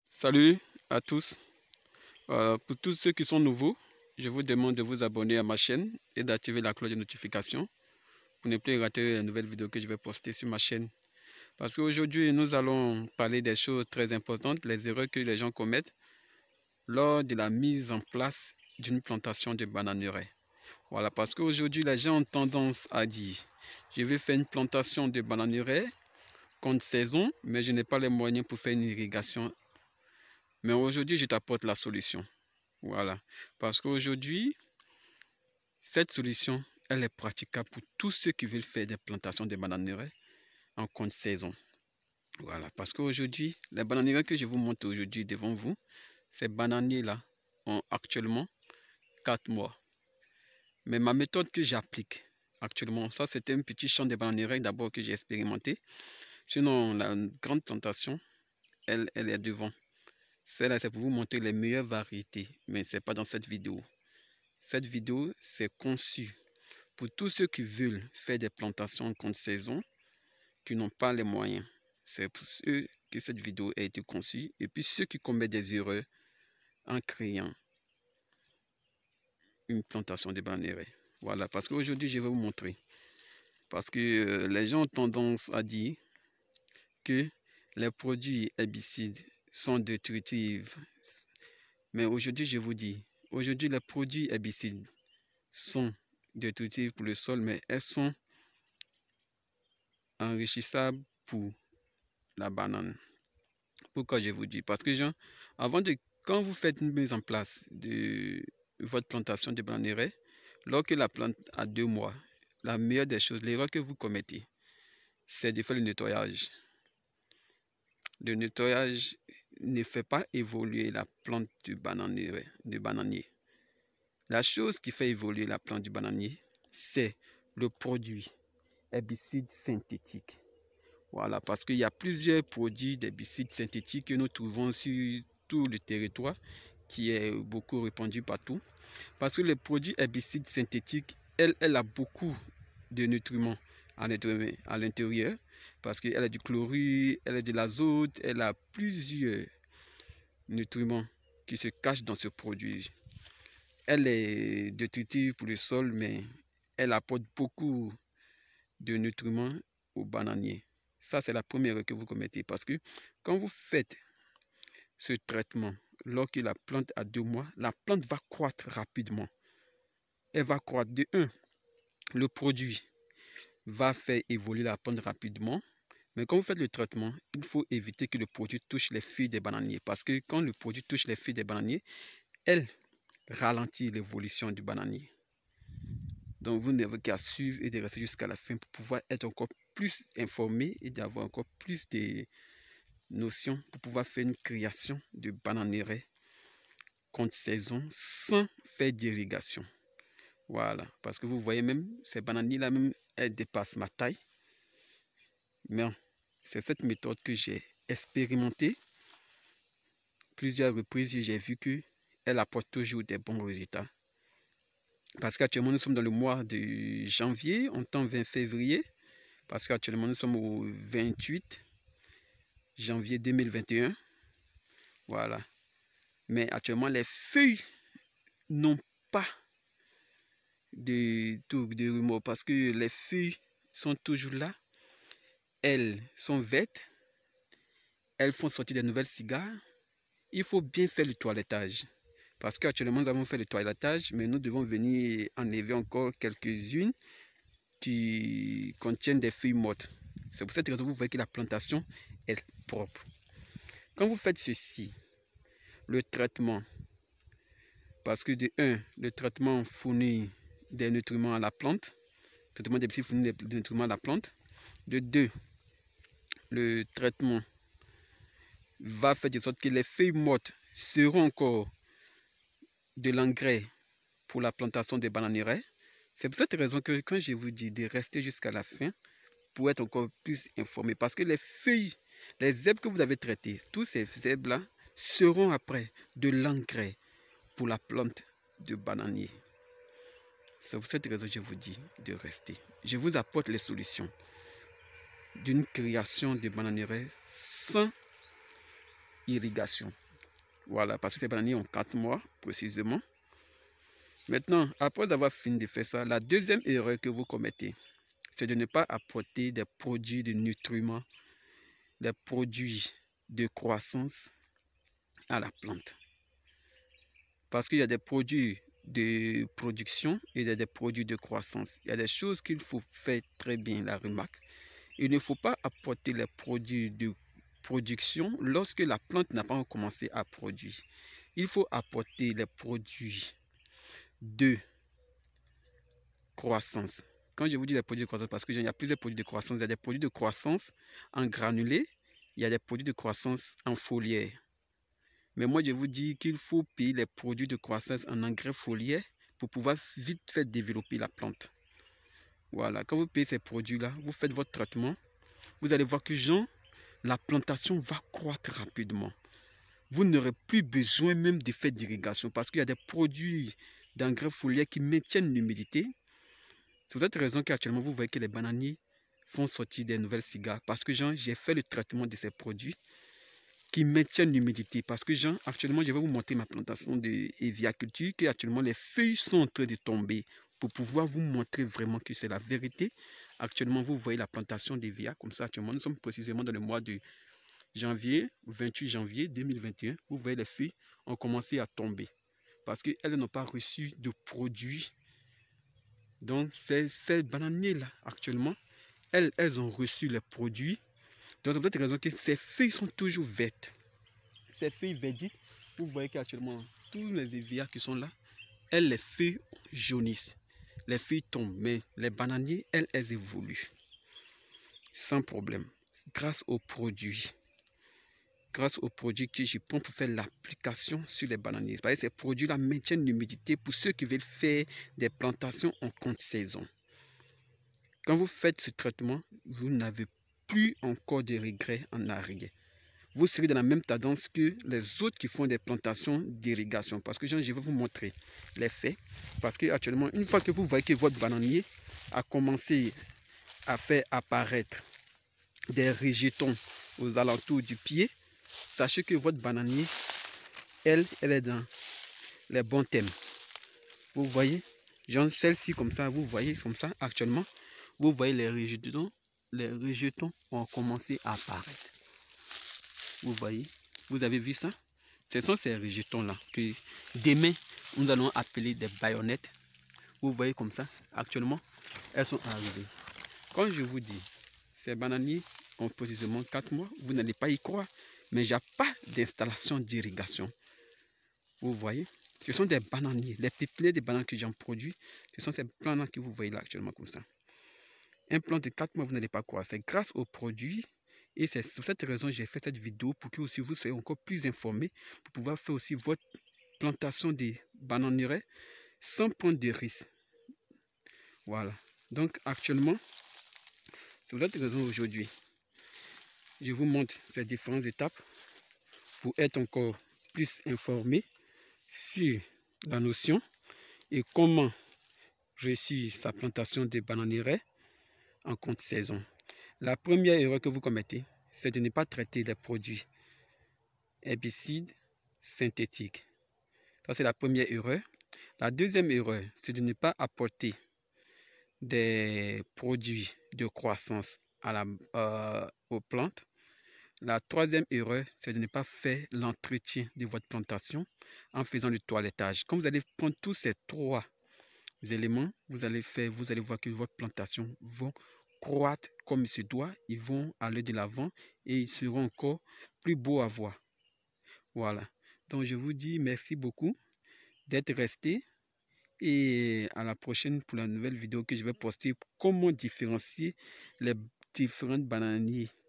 Salut à tous. Pour tous ceux qui sont nouveaux, je vous demande de vous abonner à ma chaîne et d'activer la cloche de notification pour ne plus rater les nouvelles vidéos que je vais poster sur ma chaîne. Parce qu'aujourd'hui, nous allons parler des choses très importantes, les erreurs que les gens commettent lors de la mise en place d'une plantation de bananeraies. Voilà, parce qu'aujourd'hui, les gens ont tendance à dire, je vais faire une plantation de bananeraies contre saison, mais je n'ai pas les moyens pour faire une irrigation. Mais aujourd'hui, je t'apporte la solution. Voilà. Parce qu'aujourd'hui, cette solution, elle est praticable pour tous ceux qui veulent faire des plantations de bananeraies en compte saison. Voilà. Parce qu'aujourd'hui, les bananeraies que je vous montre aujourd'hui devant vous, ces bananiers-là ont actuellement 4 mois. Mais ma méthode que j'applique actuellement, ça c'était un petit champ de bananeraies d'abord que j'ai expérimenté. Sinon, la grande plantation, elle est devant. Celle-là, c'est pour vous montrer les meilleures variétés, mais ce n'est pas dans cette vidéo. Cette vidéo, c'est conçu pour tous ceux qui veulent faire des plantations en compte saison, qui n'ont pas les moyens. C'est pour ceux que cette vidéo a été conçue. Et puis ceux qui commettent des erreurs en créant une plantation de bananeraies. Voilà, parce qu'aujourd'hui, je vais vous montrer. Parce que les gens ont tendance à dire que les produits herbicides sont détructifs. Mais aujourd'hui, je vous dis, aujourd'hui, les produits herbicides sont détructifs pour le sol, mais elles sont enrichissables pour la banane. Pourquoi je vous dis? Parce que quand vous faites une mise en place de votre plantation de bananeraies, lorsque la plante a 2 mois, la meilleure des choses, l'erreur que vous commettez, c'est de faire le nettoyage. Le nettoyage ne fait pas évoluer la plante du bananier. La chose qui fait évoluer la plante du bananier, c'est le produit herbicide synthétique. Voilà, parce qu'il y a plusieurs produits d'herbicides synthétiques que nous trouvons sur tout le territoire, qui est beaucoup répandu partout. Parce que les produits herbicides synthétiques, elle a beaucoup de nutriments à l'intérieur, parce qu'elle a du chlorure, elle a de l'azote, elle a plusieurs nutriments qui se cachent dans ce produit. Elle est détructive pour le sol, mais elle apporte beaucoup de nutriments aux bananiers. Ça, c'est la première erreur que vous commettez, parce que quand vous faites ce traitement, lorsque la plante a 2 mois, la plante va croître rapidement. Elle va croître de 1. Le produit va faire évoluer la plante rapidement. Mais quand vous faites le traitement, il faut éviter que le produit touche les feuilles des bananiers. Parce que quand le produit touche les feuilles des bananiers, elle ralentit l'évolution du bananier. Donc vous n'avez qu'à suivre et de rester jusqu'à la fin pour pouvoir être encore plus informé et d'avoir encore plus de notions pour pouvoir faire une création de bananeraies contre saison sans faire d'irrigation. Voilà, parce que vous voyez même, ces bananiers-là même, elles dépassent ma taille. Mais c'est cette méthode que j'ai expérimentée plusieurs reprises et j'ai vu qu'elle apporte toujours des bons résultats. Parce qu'actuellement, nous sommes dans le mois de janvier, on tend 20 février. Parce qu'actuellement, nous sommes au 28 janvier 2021. Voilà. Mais actuellement, les feuilles n'ont pas de remords parce que les feuilles sont toujours là. Elles sont vertes. Elles font sortir des nouvelles cigares. Il faut bien faire le toilettage. Parce qu'actuellement, nous avons fait le toilettage, mais nous devons venir enlever encore quelques-unes qui contiennent des feuilles mortes. C'est pour cette raison que vous voyez que la plantation est propre. Quand vous faites ceci, le traitement, parce que de 1, le traitement fournit des nutriments à la plante, le traitement des fournit des nutriments à la plante. De 2, le traitement va faire de sorte que les feuilles mortes seront encore de l'engrais pour la plantation des bananeraies. C'est pour cette raison que quand je vous dis de rester jusqu'à la fin pour être encore plus informé, parce que les feuilles, les herbes que vous avez traitées, tous ces herbes-là seront après de l'engrais pour la plante de bananier. C'est pour cette raison que je vous dis de rester. Je vous apporte les solutions d'une création de bananeraies sans irrigation. Voilà, parce que ces bananiers ont 4 mois précisément. Maintenant, après avoir fini de faire ça, la deuxième erreur que vous commettez, c'est de ne pas apporter des produits de nutriments, des produits de croissance à la plante. Parce qu'il y a des produits de production et il y a des produits de croissance. Il y a des choses qu'il faut faire très bien, la remarque. Il ne faut pas apporter les produits de production lorsque la plante n'a pas commencé à produire. Il faut apporter les produits de croissance. Quand je vous dis les produits de croissance, parce qu'il y a plusieurs produits de croissance, il y a des produits de croissance en granulés, il y a des produits de croissance en foliaire. Mais moi, je vous dis qu'il faut payer les produits de croissance en engrais foliaire pour pouvoir vite faire développer la plante. Voilà, quand vous payez ces produits-là, vous faites votre traitement, vous allez voir que la plantation va croître rapidement. Vous n'aurez plus besoin même de faire d'irrigation parce qu'il y a des produits d'engrais foliaire qui maintiennent l'humidité. C'est pour cette raison qu'actuellement, vous voyez que les bananiers font sortir des nouvelles cigares parce que j'ai fait le traitement de ces produits qui maintiennent l'humidité. Parce que actuellement, je vais vous montrer ma plantation de Eviaculture, que actuellement les feuilles sont en train de tomber pour pouvoir vous montrer vraiment que c'est la vérité. Actuellement, vous voyez la plantation d'Evia, comme ça, actuellement, nous sommes précisément dans le mois de janvier, 28 janvier 2021. Vous voyez les feuilles ont commencé à tomber parce qu'elles n'ont pas reçu de produits. Donc, ces bananiers-là, actuellement, elles ont reçu les produits. Donc, c'est pour cette raison que ces feuilles sont toujours vertes. Ces feuilles verdites, vous voyez qu'actuellement, tous les éviers qui sont là, les feuilles jaunissent. Les feuilles tombent, mais les bananiers, elles évoluent. Sans problème. Grâce aux produits. Grâce aux produits que je prends pour faire l'application sur les bananiers. Parce que ces produits-là maintiennent l'humidité pour ceux qui veulent faire des plantations en contre-saison. Quand vous faites ce traitement, vous n'avez plus encore de regrets en arrière. Vous serez dans la même tendance que les autres qui font des plantations d'irrigation. Parce que je vais vous montrer les faits. Parce que actuellement, une fois que vous voyez que votre bananier a commencé à faire apparaître des rejetons aux alentours du pied, sachez que votre bananier, elle est dans les bons thèmes. Vous voyez, genre celle-ci comme ça, vous voyez comme ça actuellement, vous voyez les rejetons ont commencé à apparaître. Vous voyez, vous avez vu ça? Ce sont ces rejetons-là que demain, nous allons appeler des baïonnettes. Vous voyez comme ça, actuellement, elles sont arrivées. Quand je vous dis, ces bananiers ont précisément 4 mois, vous n'allez pas y croire, mais il n'y a pas d'installation d'irrigation. Vous voyez, ce sont des bananiers, les pépinières de bananes que j'en produis, ce sont ces plants-là que vous voyez là actuellement comme ça. Un plant de 4 mois, vous n'allez pas croire, c'est grâce aux produits. Et c'est pour cette raison que j'ai fait cette vidéo pour que aussi vous soyez encore plus informés pour pouvoir faire aussi votre plantation de bananeraies sans prendre de risques. Voilà. Donc actuellement, c'est pour cette raison aujourd'hui, je vous montre ces différentes étapes pour être encore plus informé sur la notion et comment réussir sa plantation de bananeraies en contre-saison. La première erreur que vous commettez, c'est de ne pas traiter les produits herbicides synthétiques. Ça, c'est la première erreur. La deuxième erreur, c'est de ne pas apporter des produits de croissance aux plantes. La troisième erreur, c'est de ne pas faire l'entretien de votre plantation en faisant le toilettage. Quand vous allez prendre tous ces 3 éléments, vous allez voir que votre plantation va croître comme il se doit, ils vont aller de l'avant et ils seront encore plus beaux à voir. Voilà. Donc je vous dis merci beaucoup d'être resté et à la prochaine pour la nouvelle vidéo que je vais poster. Comment différencier les différents bananiers